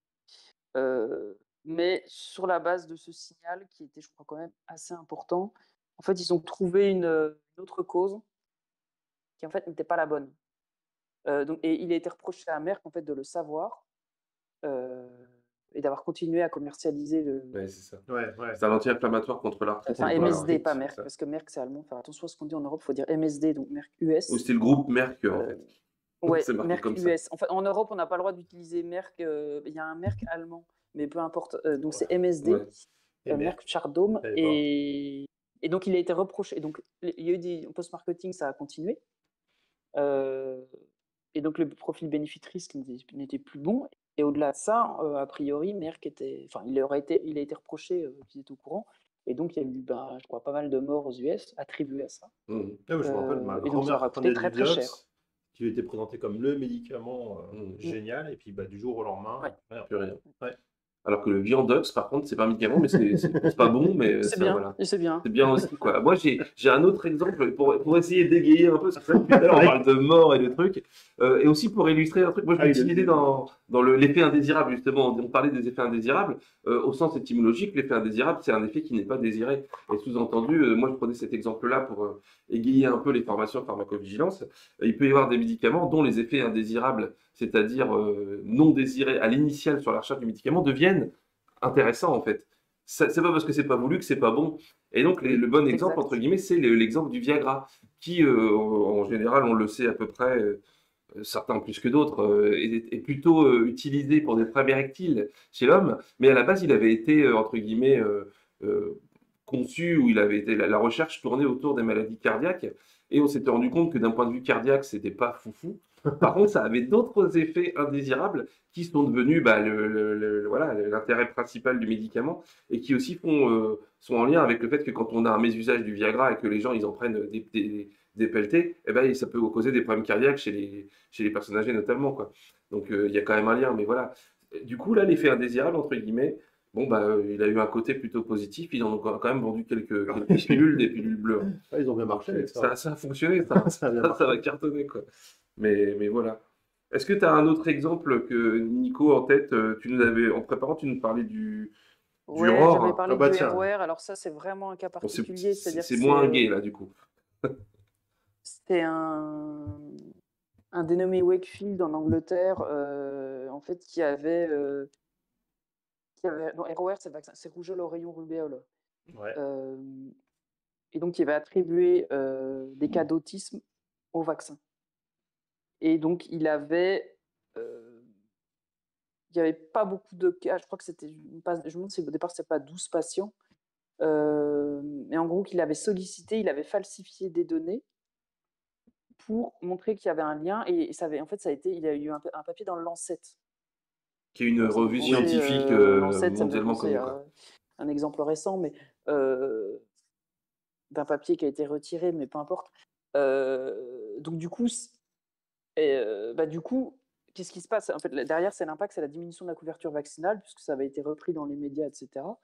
Speaker 2: Mais sur la base de ce signal, qui était, je crois, quand même assez important, en fait, ils ont trouvé une autre cause qui, en fait, n'était pas la bonne. Et il a été reproché à Merck, en fait, de le savoir et d'avoir continué à commercialiser le.
Speaker 1: Ouais, c'est ça.
Speaker 3: ouais.
Speaker 1: C'est un anti-inflammatoire contre l'arthrite.
Speaker 2: Enfin,
Speaker 1: contre
Speaker 2: MSD,
Speaker 1: l'arthrite,
Speaker 2: pas
Speaker 1: c'est
Speaker 2: Merck,
Speaker 1: ça.
Speaker 2: parce que Merck, c'est allemand. Faire attention à ce qu'on dit en Europe, il faut dire MSD, donc Merck US.
Speaker 1: Ou c'était le groupe Merck, en fait.
Speaker 2: Ouais,
Speaker 1: C'est marqué
Speaker 2: Merck
Speaker 1: comme ça.
Speaker 2: US. En fait, en Europe, on n'a pas le droit d'utiliser Merck. Il y a un Merck allemand, mais peu importe. Donc, c'est MSD,
Speaker 1: Ouais.
Speaker 3: Et
Speaker 2: Merck Chardome.
Speaker 3: Eh ben.
Speaker 2: Et donc, il a été reproché. Donc, il y a eu des post-marketing, ça a continué. Et donc, le profil bénéfice-risque n'était plus bon. Et au-delà de ça, a priori, Merck était. Enfin, il a été reproché qu'ils étaient au courant. Et donc, il y a eu, je crois, pas mal de morts aux US attribuées à ça.
Speaker 1: Mhm.
Speaker 3: Ah, je me rappelle, ma
Speaker 2: Et donc, ça
Speaker 3: grand-mère
Speaker 2: aura
Speaker 3: prenait
Speaker 2: coûté très,
Speaker 3: du
Speaker 2: très cher.
Speaker 3: Vioxx, qui lui était présenté comme le médicament
Speaker 1: Mhm.
Speaker 3: génial, et puis du jour au lendemain,
Speaker 2: Ouais.
Speaker 3: rien.
Speaker 1: Plus rien.
Speaker 3: Ouais.
Speaker 1: Alors que le Viandox, par contre, c'est pas un médicament, mais c'est pas bon, mais
Speaker 2: C'est
Speaker 1: ça,
Speaker 2: bien,
Speaker 1: voilà.
Speaker 2: c'est bien.
Speaker 1: C'est bien aussi, quoi. Moi, j'ai un autre exemple pour essayer d'égayer un peu, parce que ça, depuis tout à l'heure, on parle de mort et de trucs, et aussi pour illustrer un truc. Moi, je l'ai utilisé dans l'effet indésirable, justement. On parlait des effets indésirables. Au sens étymologique, l'effet indésirable, c'est un effet qui n'est pas désiré. Et sous-entendu, moi, je prenais cet exemple-là pour égayer un peu les formations en pharmacovigilance. Il peut y avoir des médicaments dont les effets indésirables, c'est-à-dire non désirés à l'initiale sur la recherche du médicament, deviennent intéressants, en fait. C'est pas parce que c'est pas voulu que c'est pas bon. Et donc, le bon exemple,
Speaker 2: Exact.
Speaker 1: entre guillemets, c'est l'exemple du Viagra, qui, en général, on le sait à peu près, certains plus que d'autres, est plutôt utilisé pour des problèmes érectiles chez l'homme, mais à la base, il avait été, entre guillemets, conçu, où il avait été la recherche tournée autour des maladies cardiaques, et on s'était rendu compte que d'un point de vue cardiaque, c'était pas foufou. Par contre, ça avait d'autres effets indésirables qui sont devenus voilà, l'intérêt principal du médicament et qui aussi sont en lien avec le fait que quand on a un mésusage du Viagra et que les gens ils en prennent des pelletés, eh ben, ça peut causer des problèmes cardiaques chez les personnes âgées notamment, quoi. Donc il y a quand même un lien, mais voilà. Du coup, là, l'effet indésirable, entre guillemets, bon, il a eu un côté plutôt positif. Ils en ont quand même vendu quelques pilules, des pilules bleues.
Speaker 3: Ah, ils ont bien marché avec ça.
Speaker 1: Ça a fonctionné, ça
Speaker 3: Ça a bien
Speaker 1: va
Speaker 3: marché.
Speaker 1: cartonner, quoi. Mais voilà. Est-ce que tu as un autre exemple que Nico en tête? Tu nous avais, en préparant, tu nous parlais du
Speaker 2: Ouais, j'avais
Speaker 1: ROR.
Speaker 3: Ah
Speaker 2: parlé
Speaker 3: bah
Speaker 2: du
Speaker 3: tiens,
Speaker 2: ROR. Alors ça, c'est vraiment un cas
Speaker 1: Bon,
Speaker 2: particulier. C'est-à-dire que
Speaker 1: c'est moins gay là, du coup.
Speaker 2: c'était un dénommé Wakefield en Angleterre, en fait, non, ROR, c'est le vaccin, c'est rougeole, oreillon, rubéole.
Speaker 3: ouais.
Speaker 2: Euh, et donc, il avait attribué des cas d'autisme au vaccin. Et donc, il n'y avait pas beaucoup de cas. Je crois que c'était, je me demande si au départ, c'était pas 12 patients. Mais en gros, qu'il avait sollicité, il avait falsifié des données pour montrer qu'il y avait un lien. Et ça avait, en fait, il y a eu un papier dans le Lancet.
Speaker 1: Qui est une
Speaker 2: Ça me fait
Speaker 1: revue
Speaker 3: Oui.
Speaker 2: penser,
Speaker 1: scientifique
Speaker 2: Lancet, ça me fait
Speaker 1: mondialement
Speaker 2: penser
Speaker 1: connue, quoi.
Speaker 2: à un exemple récent, mais d'un papier qui a été retiré, mais peu importe. Donc du coup, qu'est-ce qui se passe? En fait, derrière, c'est l'impact, c'est la diminution de la couverture vaccinale, puisque ça avait été repris dans les médias, etc.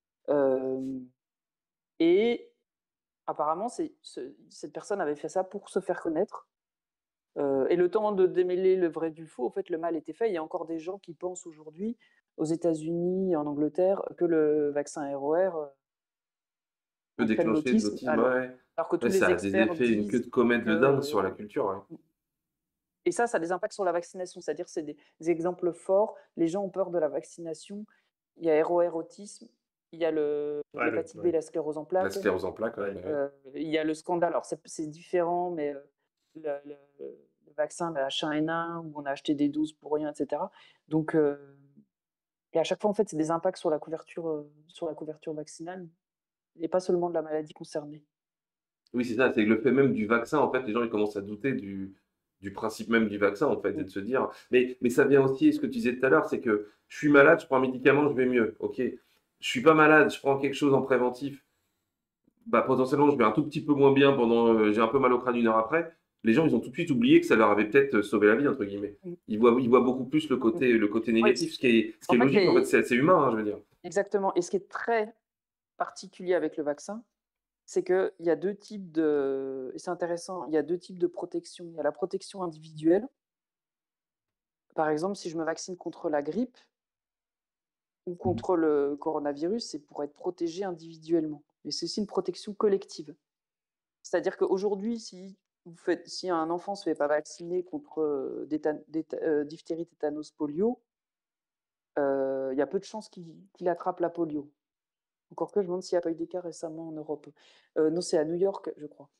Speaker 2: Et apparemment, cette personne avait fait ça pour se faire connaître. Et le temps de démêler le vrai du faux, en fait, le mal était fait. Il y a encore des gens qui pensent aujourd'hui, aux États-Unis, en Angleterre, que le vaccin ROR
Speaker 1: Peut
Speaker 2: entraîne
Speaker 1: déclencher de
Speaker 2: l'autisme,
Speaker 1: l'autisme, ouais.
Speaker 2: alors que
Speaker 1: Ouais,
Speaker 2: tous les
Speaker 1: ça a des
Speaker 2: experts
Speaker 1: effets, une queue
Speaker 2: disent
Speaker 1: de comète
Speaker 2: que...
Speaker 1: de dingue sur la culture, ouais.
Speaker 2: Et ça a des impacts sur la vaccination, c'est-à-dire c'est des exemples forts. Les gens ont peur de la vaccination. Il y a ROR autisme, il y a
Speaker 3: Ouais,
Speaker 2: l'hépatite B,
Speaker 3: ouais.
Speaker 2: la sclérose en
Speaker 1: La
Speaker 2: plaques,
Speaker 1: sclérose en plaques, ouais,
Speaker 3: Ouais.
Speaker 1: bah ouais.
Speaker 2: il y a le scandale. Alors c'est différent, mais le vaccin, la H1N1, où on a acheté des doses pour rien, etc. Donc, et à chaque fois, en fait, c'est des impacts sur la couverture vaccinale, et pas seulement de la maladie concernée.
Speaker 1: Oui, c'est ça, c'est le fait même du vaccin, en fait, les gens ils commencent à douter du principe même du vaccin, en fait, et
Speaker 2: Mm.
Speaker 1: de se dire. Mais ça vient aussi, ce que tu disais tout à l'heure, c'est que je suis malade, je prends un médicament, je vais mieux. Ok. Je suis pas malade, je prends quelque chose en préventif, bah potentiellement je vais un tout petit peu moins bien pendant, j'ai un peu mal au crâne une heure après. Les gens, ils ont tout de suite oublié que ça leur avait peut-être sauvé la vie, entre guillemets.
Speaker 2: Mm.
Speaker 1: Ils voient beaucoup plus
Speaker 2: Mm.
Speaker 1: le côté
Speaker 2: Oui,
Speaker 1: négatif, ce qui est
Speaker 2: en fait,
Speaker 1: logique, en fait, c'est humain, hein, je veux dire.
Speaker 2: exactement. Et ce qui est très particulier avec le vaccin, c'est qu'il y a deux types et c'est intéressant, il y a deux types de protection. Il y a la protection individuelle. Par exemple, si je me vaccine contre la grippe ou contre le coronavirus, c'est pour être protégé individuellement. Mais c'est aussi une protection collective. C'est-à-dire qu'aujourd'hui, si un enfant ne se fait pas vacciner contre diphtérie, tétanos, polio, il y a peu de chances qu'il attrape la polio. Encore que je me demande s'il n'y a pas eu des cas récemment en Europe. Non, c'est à New York, je crois.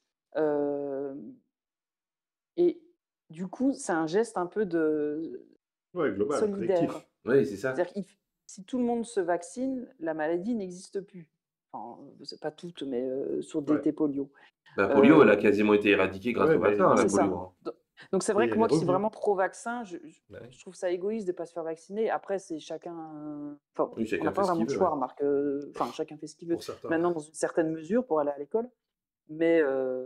Speaker 2: Et du coup, c'est un geste un peu
Speaker 3: Ouais, global,
Speaker 2: solidaire.
Speaker 3: collectif.
Speaker 1: Oui, c'est ça.
Speaker 2: C'est-à-dire que si tout le monde se vaccine, la maladie n'existe plus. Enfin, c'est pas toutes, mais sur
Speaker 3: Ouais.
Speaker 2: DT polio.
Speaker 1: La polio, elle a
Speaker 2: Euh,
Speaker 1: quasiment été éradiquée grâce
Speaker 3: Ouais,
Speaker 1: au
Speaker 3: mais
Speaker 1: vaccin, la
Speaker 2: c'est
Speaker 1: polio,
Speaker 2: ça.
Speaker 1: hein.
Speaker 2: Donc c'est
Speaker 3: et
Speaker 2: vrai que
Speaker 3: elle est
Speaker 2: moi qui suis
Speaker 3: revenue.
Speaker 2: vraiment pro-vaccin,
Speaker 3: Ouais.
Speaker 2: je trouve ça égoïste de ne pas se faire vacciner. Après, c'est chacun... Enfin,
Speaker 1: Oui,
Speaker 2: on
Speaker 1: chacun
Speaker 2: n'a
Speaker 1: fait
Speaker 2: pas
Speaker 1: ce
Speaker 2: vraiment
Speaker 1: qu'il
Speaker 2: de
Speaker 1: veut,
Speaker 2: choix,
Speaker 1: ouais.
Speaker 2: remarque. Enfin, chacun fait ce qu'il veut.
Speaker 3: Pour certains.
Speaker 2: Maintenant, dans une certaine mesure, pour aller à l'école. Mais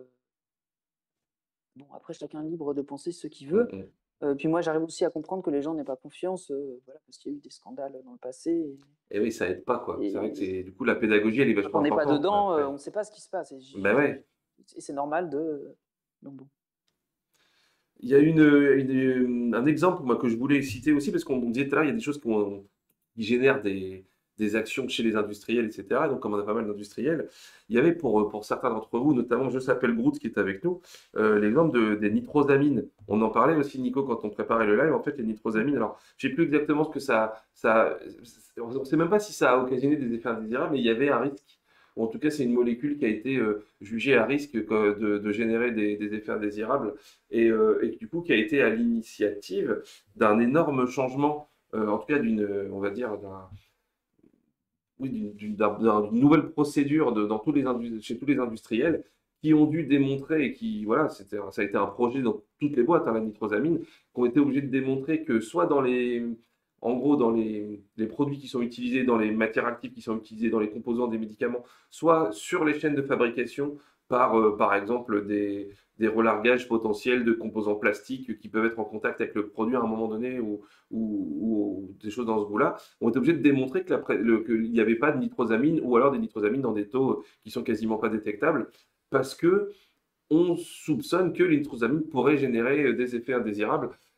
Speaker 2: bon, après, chacun est libre de penser ce qu'il
Speaker 1: Mm,
Speaker 2: veut.
Speaker 1: mm.
Speaker 2: Puis moi, j'arrive aussi à comprendre que les gens n'aient pas confiance, voilà, parce qu'il y a eu des scandales dans le passé.
Speaker 1: Et oui, ça aide pas, quoi. C'est vrai que
Speaker 2: Et
Speaker 1: du coup, la pédagogie, elle est
Speaker 2: quand
Speaker 1: vachement
Speaker 2: on n'est pas
Speaker 1: importante, quoi.
Speaker 2: dedans,
Speaker 3: Ouais.
Speaker 2: on ne sait pas ce qui se passe.
Speaker 1: Ben ouais.
Speaker 2: Et c'est normal de... Donc bon.
Speaker 1: Il y a un exemple moi, que je voulais citer aussi, parce qu'on disait tout à l'heure, il y a des choses qui génèrent des actions chez les industriels, etc. Donc, comme on a pas mal d'industriels, il y avait pour certains d'entre vous, notamment Je s'appelle Groot qui est avec nous, l'exemple des nitrosamines. On en parlait aussi, Nico, quand on préparait le live. En fait, les nitrosamines, alors, je ne sais plus exactement ce que on ne sait même pas si ça a occasionné des effets indésirables, mais il y avait un risque. Ou en tout cas, c'est une molécule qui a été jugée à risque de générer des effets indésirables et du coup qui a été à l'initiative d'un énorme changement, en tout cas on va dire, oui, d'une nouvelle procédure dans chez tous les industriels qui ont dû démontrer et voilà, ça a été un projet dans toutes les boîtes, hein, la nitrosamine, qui ont été obligés de démontrer que soit en gros, dans les produits qui sont utilisés, dans les matières actives qui sont utilisées, dans les composants des médicaments, soit sur les chaînes de fabrication, par exemple, des relargages potentiels de composants plastiques qui peuvent être en contact avec le produit à un moment donné ou des choses dans ce goût-là, ont été obligés de démontrer qu'il n'y avait pas de nitrosamine ou alors des nitrosamines dans des taux qui sont quasiment pas détectables parce que on soupçonne que les nitrosamines pourraient générer des effets indésirables.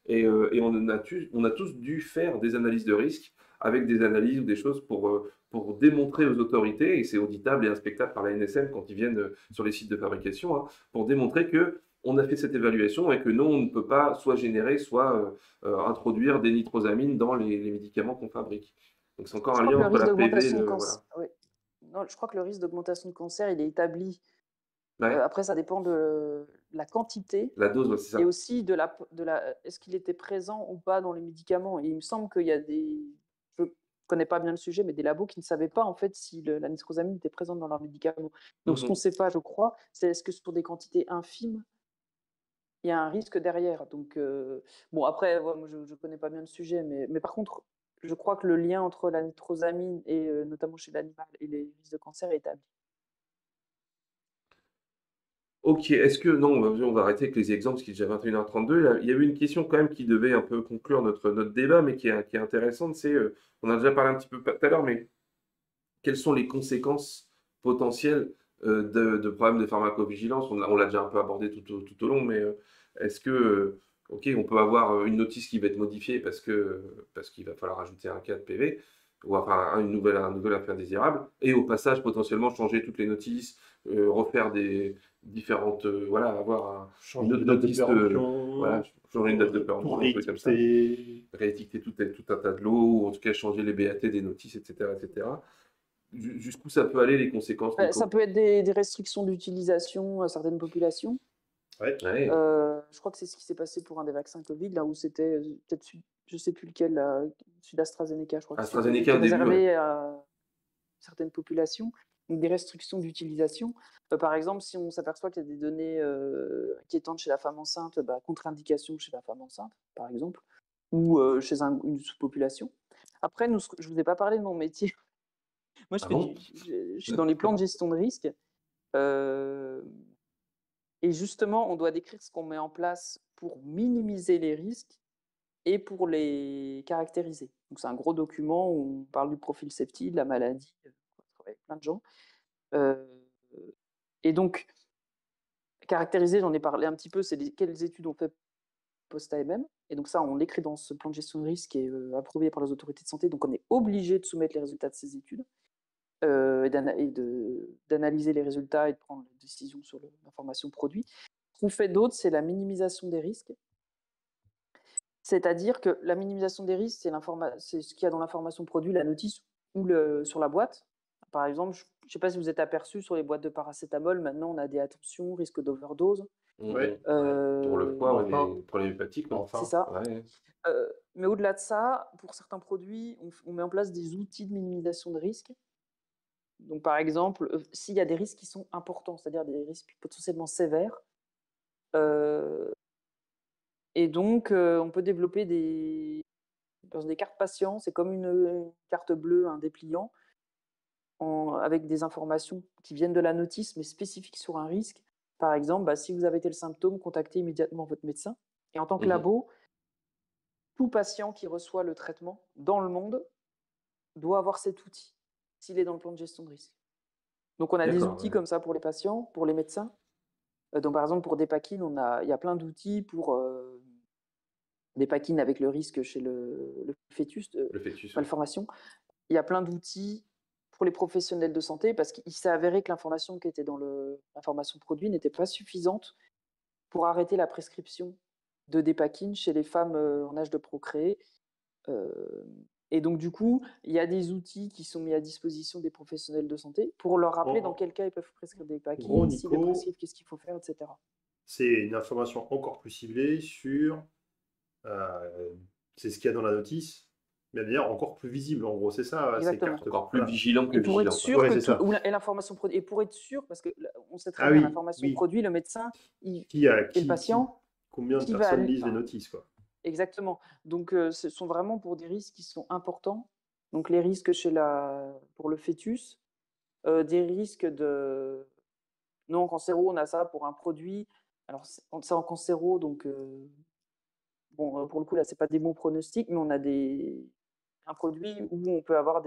Speaker 1: Et on a tous dû faire des analyses de risque avec des analyses ou des choses pour démontrer aux autorités, et c'est auditable et inspectable par la NSM quand ils viennent sur les sites de fabrication, hein, pour démontrer que on a fait cette évaluation et que non, on ne peut pas soit générer, soit introduire des nitrosamines dans les médicaments qu'on fabrique. Donc c'est encore
Speaker 2: Je
Speaker 1: un
Speaker 2: crois
Speaker 1: lien
Speaker 2: que le
Speaker 1: entre
Speaker 2: risque
Speaker 1: la PV et
Speaker 2: d'augmentation de
Speaker 1: le...
Speaker 2: cancer,
Speaker 1: Voilà.
Speaker 2: ouais. Non, je crois que le risque d'augmentation de cancer, il est établi.
Speaker 1: Ouais,
Speaker 2: Après, ça dépend de la quantité
Speaker 1: la dose, ouais, c'est
Speaker 2: et
Speaker 1: ça.
Speaker 2: aussi est-ce qu'il était présent ou pas dans les médicaments. Et il me semble qu'il y a je connais pas bien le sujet, mais des labos qui ne savaient pas en fait si la nitrosamine était présente dans leurs médicaments. Donc, ce qu'on ne
Speaker 1: Mhm.
Speaker 2: sait pas, je crois, c'est est-ce que sur des quantités infimes, il y a un risque derrière. Donc, bon, après, ouais, moi, je ne connais pas bien le sujet, mais par contre, je crois que le lien entre la nitrosamine et notamment chez l'animal et les risques de cancer est établi.
Speaker 1: Ok, est-ce que... Non, on va arrêter avec les exemples, parce qu'il est déjà 21h32. Là, il y avait une question quand même qui devait un peu conclure notre débat, mais qui est intéressante, c'est, on a déjà parlé un petit peu tout à l'heure, mais quelles sont les conséquences potentielles de problèmes de pharmacovigilance? On l'a déjà un peu abordé tout au long, mais est-ce que, ok, on peut avoir une notice qui va être modifiée parce qu'il va falloir ajouter un cas de PV, ou enfin un nouvel affaire désirable, et au passage potentiellement changer toutes les notices, refaire des différentes, voilà, une
Speaker 3: Changer
Speaker 1: autre
Speaker 3: de date de
Speaker 1: notice,
Speaker 3: péremption,
Speaker 1: voilà, changer une date de
Speaker 3: pour
Speaker 1: péremption, un truc comme ça,
Speaker 3: réétiqueter.
Speaker 1: réétiqueter tout un tas de lots, ou en tout cas changer les BAT des notices, etc., etc. Jusqu'où ça peut aller les conséquences,
Speaker 2: Ça
Speaker 1: Nico?
Speaker 2: peut être des restrictions d'utilisation à certaines populations.
Speaker 3: Ouais.
Speaker 1: Ouais.
Speaker 2: Je crois que c'est ce qui s'est passé pour un des vaccins Covid, là où c'était peut-être, je sais plus lequel, celui d'AstraZeneca, je crois que c'était
Speaker 1: AstraZeneca
Speaker 2: était
Speaker 1: au début, ouais.
Speaker 2: réservé à certaines populations. Donc des restrictions d'utilisation. Par exemple, si on s'aperçoit qu'il y a des données inquiétantes chez la femme enceinte, contre-indication chez la femme enceinte, par exemple, ou chez une sous-population. Après, je vous ai pas parlé de mon métier. Moi,
Speaker 1: Ah bon?
Speaker 2: je suis dans les plans de gestion de risque. Euh, et justement, on doit décrire ce qu'on met en place pour minimiser les risques et pour les caractériser. Donc, c'est un gros document où on parle du profil safety, de la maladie, on travaille avec plein de gens. Et donc, caractériser, j'en ai parlé un petit peu, c'est quelles études on fait post-AMM. Et donc ça, on l'écrit dans ce plan de gestion de risque qui est approuvé par les autorités de santé. Donc on est obligé de soumettre les résultats de ces études et d'analyser les résultats et de prendre des décisions sur l'information produit. Ce qu'on fait d'autre, c'est la minimisation des risques. C'est-à-dire que la minimisation des risques, c'est ce qu'il y a dans l'information produit, la notice ou sur la boîte. Par exemple, je ne sais pas si vous êtes aperçu sur les boîtes de paracétamol, maintenant on a des attentions, risque d'overdose.
Speaker 3: Ouais.
Speaker 1: Pour le foie, ouais,
Speaker 3: Enfin.
Speaker 1: les problèmes hépatiques, ouais.
Speaker 2: C'est
Speaker 3: Enfin.
Speaker 2: ça.
Speaker 1: Ouais.
Speaker 2: Mais au-delà de ça, pour certains produits, on met en place des outils de minimisation de risque. Donc, par exemple, s'il y a des risques qui sont importants, c'est-à-dire des risques potentiellement sévères, euh, et donc on peut développer dans des cartes patients, c'est comme une carte bleue, un dépliant, avec des informations qui viennent de la notice, mais spécifiques sur un risque. Par exemple, si vous avez tel symptôme, contactez immédiatement votre médecin. Et en tant que
Speaker 1: Mhm.
Speaker 2: labo, tout patient qui reçoit le traitement dans le monde doit avoir cet outil s'il est dans le plan de gestion de risque. Donc on a des
Speaker 1: D'accord,
Speaker 2: outils
Speaker 1: ouais.
Speaker 2: comme ça pour les patients, pour les médecins. Donc par exemple pour Dépakine, il y a plein d'outils pour Dépakine avec le risque chez le fœtus de
Speaker 1: Le fœtus, ouais.
Speaker 2: malformation. Il y a plein d'outils pour les professionnels de santé parce qu'il s'est avéré que l'information qui était dans l'information produit n'était pas suffisante pour arrêter la prescription de Dépakine chez les femmes en âge de procréer. Et donc, du coup, il y a des outils qui sont mis à disposition des professionnels de santé pour leur rappeler dans
Speaker 3: En
Speaker 2: quel cas ils peuvent prescrire des
Speaker 3: gros,
Speaker 2: paquines, s'ils les
Speaker 3: Nico,
Speaker 2: prescrivent, qu'est-ce qu'il faut faire, etc.
Speaker 3: c'est une information encore plus ciblée sur. euh, c'est ce qu'il y a dans la notice, mais de manière encore plus visible. En gros, c'est ça, ces
Speaker 2: Exactement.
Speaker 3: cartes.
Speaker 1: Encore plus
Speaker 3: Voilà.
Speaker 1: vigilant que
Speaker 2: Et pour être
Speaker 1: vigilant, quoi.
Speaker 2: sûr
Speaker 3: Ouais,
Speaker 2: que
Speaker 3: c'est
Speaker 2: tout.
Speaker 3: ça.
Speaker 2: Et l'information produit. Et pour être sûr, parce que on sait très
Speaker 3: Ah
Speaker 2: bien,
Speaker 3: oui,
Speaker 2: l'information
Speaker 3: oui.
Speaker 2: produit, le médecin et le
Speaker 3: Qui,
Speaker 2: patient,
Speaker 3: combien de
Speaker 2: qui va.
Speaker 3: personnes lisent les notices, quoi.
Speaker 2: Exactement. Donc, ce sont vraiment pour des risques qui sont importants. Donc, les risques pour le fœtus, des risques de. Non, en cancéro, on a ça pour un produit. Alors, c'est en cancéro, donc, bon, pour le coup, là, c'est pas des bons pronostics, mais on a un produit où on peut avoir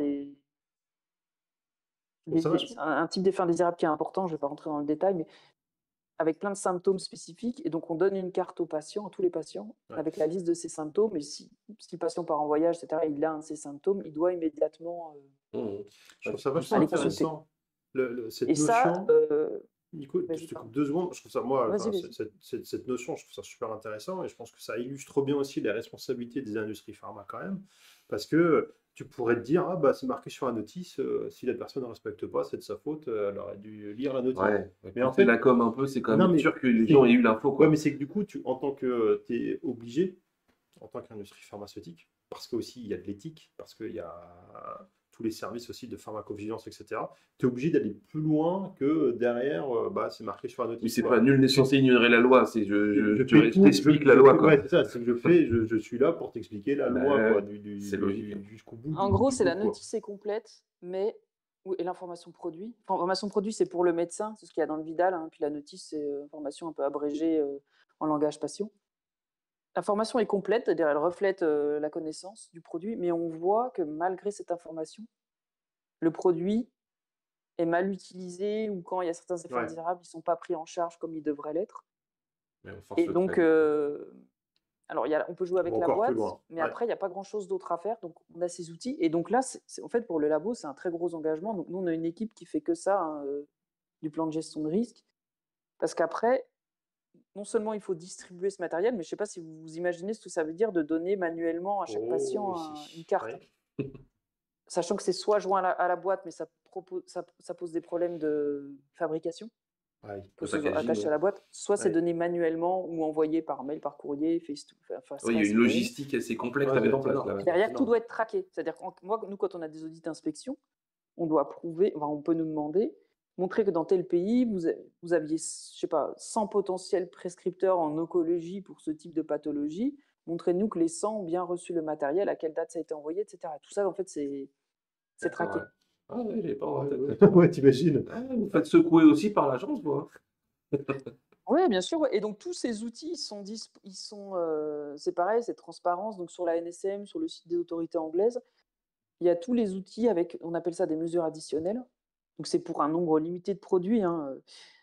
Speaker 3: Consommation.
Speaker 2: un type d'effet indésirable qui est important. Je vais pas rentrer dans le détail, mais avec plein de symptômes spécifiques. Et donc, on donne une carte aux patients, à tous les patients,
Speaker 3: Ouais.
Speaker 2: avec la liste de ces symptômes. Et si le patient part en voyage, etc., il a un de ces symptômes, il doit immédiatement
Speaker 3: Je trouve ça
Speaker 1: Tout
Speaker 3: vachement
Speaker 1: ça,
Speaker 2: aller consulter.
Speaker 3: intéressant. Cette
Speaker 2: Et ça,
Speaker 3: notion, Nico, je
Speaker 2: vas-y,
Speaker 3: te coupe
Speaker 2: pardon.
Speaker 3: 2 secondes. Je trouve ça, moi,
Speaker 2: Vas-y,
Speaker 3: enfin,
Speaker 2: vas-y.
Speaker 3: cette notion, je trouve ça super intéressant et je pense que ça illustre bien aussi les responsabilités des industries pharma quand même. Parce que tu pourrais te dire, ah bah c'est marqué sur la notice, si la personne ne respecte pas, c'est de sa faute, elle aurait dû lire la notice.
Speaker 1: Ouais,
Speaker 3: Mais en
Speaker 1: pousser la
Speaker 3: fait,
Speaker 1: com un peu, c'est quand
Speaker 3: non,
Speaker 1: même
Speaker 3: mais
Speaker 1: sûr que les
Speaker 3: c'est
Speaker 1: gens aient eu l'info,
Speaker 3: ouais,
Speaker 1: quoi.
Speaker 3: mais c'est que du coup, en tant que tu es obligé, en tant qu'industrie pharmaceutique, parce qu'aussi il y a de l'éthique, parce qu'il y a tous les services aussi de pharmacovigilance, etc., tu es obligé d'aller plus loin que derrière, bah, c'est marqué sur la
Speaker 1: Oui,
Speaker 3: notice,
Speaker 1: c'est
Speaker 3: quoi.
Speaker 1: pas nul n'est
Speaker 3: Je,
Speaker 1: censé ignorer la loi, c'est
Speaker 3: je fais
Speaker 1: je
Speaker 3: tout,
Speaker 1: t'explique la loi, quoi.
Speaker 3: ouais, c'est ça, c'est que je suis là pour t'expliquer la loi, quoi,
Speaker 1: Bah, c'est logique.
Speaker 3: jusqu'au bout
Speaker 2: En gros,
Speaker 3: du
Speaker 2: c'est
Speaker 3: bout,
Speaker 2: la
Speaker 3: quoi.
Speaker 2: notice est complète, mais et l'information produit. Enfin, l'information produit, c'est pour le médecin, c'est ce qu'il y a dans le Vidal, hein, puis la notice, c'est information un peu abrégée en langage patient. L'information est complète, c'est-à-dire elle reflète la connaissance du produit, mais on voit que malgré cette information, le produit est mal utilisé ou quand il y a certains effets
Speaker 3: Ouais,
Speaker 2: indésirables, ils ne sont pas pris en charge comme ils devraient l'être.
Speaker 1: Mais on force
Speaker 2: Et
Speaker 1: le
Speaker 2: donc,
Speaker 1: trait.
Speaker 2: alors on peut jouer
Speaker 3: on va
Speaker 2: avec la
Speaker 3: encore plus
Speaker 2: boîte,
Speaker 3: loin.
Speaker 2: mais
Speaker 3: Ouais.
Speaker 2: après, il n'y a pas grand-chose d'autre à faire. Donc, on a ces outils. Et donc là, en fait, pour le labo, c'est un très gros engagement. Donc, nous, on a une équipe qui fait que ça, hein, du plan de gestion de risque. Parce qu'après, non seulement il faut distribuer ce matériel, mais je ne sais pas si vous vous imaginez ce que ça veut dire de donner manuellement à chaque
Speaker 3: Oh,
Speaker 2: patient une
Speaker 3: oui.
Speaker 2: carte.
Speaker 3: Ouais.
Speaker 2: Sachant que c'est soit joint à la boîte, mais ça pose des problèmes de fabrication.
Speaker 3: Ouais.
Speaker 2: Faut
Speaker 1: Le
Speaker 2: se
Speaker 1: packaging,
Speaker 2: attacher à
Speaker 1: ouais.
Speaker 2: la boîte, soit c'est
Speaker 3: Ouais.
Speaker 2: donné manuellement ou envoyé par mail, par courrier,
Speaker 1: Oui, il y a une
Speaker 2: email.
Speaker 1: logistique assez complexe
Speaker 3: Ouais,
Speaker 1: à mettre en
Speaker 3: c'est
Speaker 1: place,
Speaker 3: énorme.
Speaker 1: là.
Speaker 2: Et derrière,
Speaker 3: C'est
Speaker 2: tout
Speaker 3: énorme.
Speaker 2: doit être traqué. C'est-à-dire que nous, quand on a des audits d'inspection, on doit prouver, enfin, on peut nous demander, montrer que dans tel pays, vous aviez, je sais pas, 100 potentiels prescripteurs en oncologie pour ce type de pathologie. Montrez-nous que les 100 ont bien reçu le matériel, à quelle date ça a été envoyé, etc. Tout ça, en fait, c'est
Speaker 1: D'accord, ouais.
Speaker 2: traqué.
Speaker 1: Ah ouais, j'avais pas en tête.
Speaker 3: Ouais, t'imagines.
Speaker 1: Ah, vous faites secouer aussi par l'agence, vous, hein.
Speaker 2: Oui, bien sûr. Ouais. Et donc, tous ces outils, c'est pareil, c'est transparence. Donc, sur la NSM, sur le site des autorités anglaises, il y a tous les outils avec, on appelle ça des mesures additionnelles. Donc, c'est pour un nombre limité de produits, hein.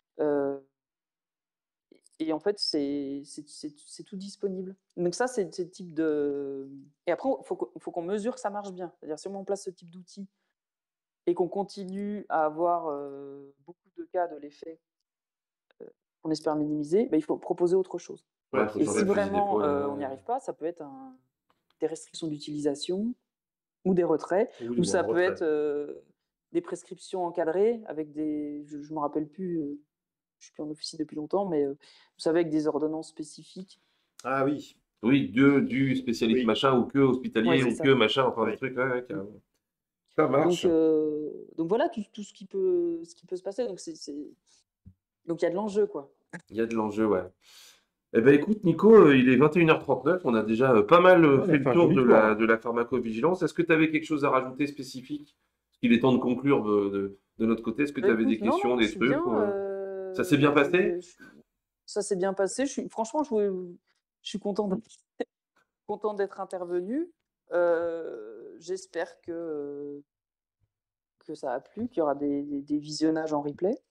Speaker 2: Et en fait, c'est tout disponible. Donc, ça, c'est le type de. Et après, il faut qu'on mesure que ça marche bien. C'est-à-dire, si on met en place ce type d'outils et qu'on continue à avoir beaucoup de cas de l'effet qu'on espère minimiser, il faut proposer autre chose.
Speaker 1: Ouais, faut
Speaker 2: Et
Speaker 1: changer
Speaker 2: si
Speaker 1: le fusil
Speaker 2: vraiment
Speaker 1: d'épaule.
Speaker 2: on n'y arrive pas, ça peut être des restrictions d'utilisation ou des retraits,
Speaker 3: Ou
Speaker 2: ou
Speaker 3: du
Speaker 2: ça
Speaker 3: moins
Speaker 2: peut
Speaker 3: retrait.
Speaker 2: être des prescriptions encadrées avec des. Je ne me rappelle plus, je ne suis plus en officie depuis longtemps, mais vous savez, avec des ordonnances spécifiques.
Speaker 3: Ah oui,
Speaker 1: Oui, du spécialiste
Speaker 3: oui,
Speaker 1: machin, ou que
Speaker 2: Ouais,
Speaker 1: hospitalier,
Speaker 2: c'est
Speaker 1: ou
Speaker 2: ça.
Speaker 1: que machin, enfin des
Speaker 3: oui.
Speaker 1: trucs, ouais, carrément. Ça marche.
Speaker 2: Donc voilà tout ce qui peut se passer. Donc il y a de l'enjeu, quoi.
Speaker 1: Il y a de l'enjeu, ouais. Eh ben écoute, Nico, il est 21h39. On a déjà pas mal
Speaker 3: Ouais, on
Speaker 1: fait
Speaker 3: a
Speaker 1: le
Speaker 3: fait un
Speaker 1: tour
Speaker 3: joli tour, hein.
Speaker 1: de la pharmacovigilance. Est-ce que tu avais quelque chose à rajouter spécifique? Parce qu'il est temps de conclure de notre côté. Est-ce que tu avais des
Speaker 2: Écoute, non,
Speaker 1: questions,
Speaker 2: non, je
Speaker 1: des
Speaker 2: suis bien.
Speaker 1: trucs? Ça s'est bien passé?
Speaker 2: Ça s'est bien passé. Franchement, je suis content d'être intervenu. J'espère que ça a plu, qu'il y aura des visionnages en replay.